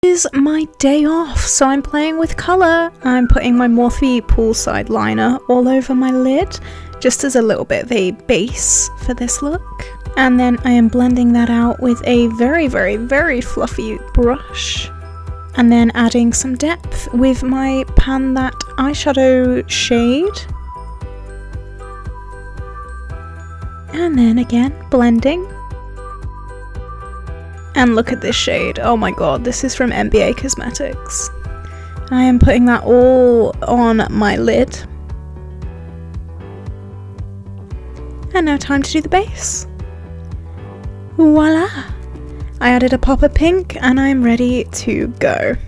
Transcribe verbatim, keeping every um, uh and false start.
Is my day off, so I'm playing with colour. I'm putting my Morphe poolside liner all over my lid, just as a little bit of a base for this look. And then I am blending that out with a very, very, very fluffy brush. And then adding some depth with my Pan That eyeshadow shade. And then again, blending. And look at this shade, oh my god, this is from N B A Cosmetics. I am putting that all on my lid. And now time to do the base. Voila! I added a pop of pink and I'm ready to go.